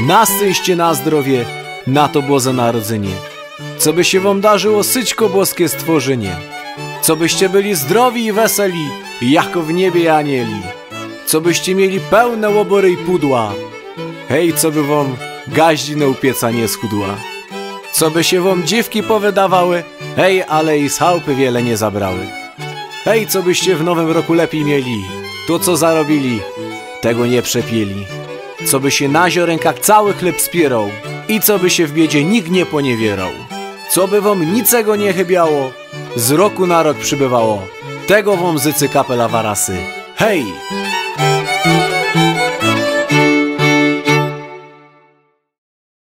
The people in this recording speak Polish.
na szczęście, na zdrowie, na to Boże Narodzenie. Co by się wam darzyło, syćko boskie stworzenie. Co byście byli zdrowi i weseli, jako w niebie anieli. Co byście mieli pełne łobory i pudła. Hej, co by wam gaździna u pieca nie schudła. Co by się wam dziewki powydawały, hej, ale i z chałupy wiele nie zabrały. Hej, co byście w nowym roku lepiej mieli, to co zarobili, tego nie przepieli. Co by się na ziarenkach cały chleb spierał i co by się w biedzie nikt nie poniewierał. Co by wam nicego nie chybiało, z roku na rok przybywało, tego wam zycy kapela warasy. Hej,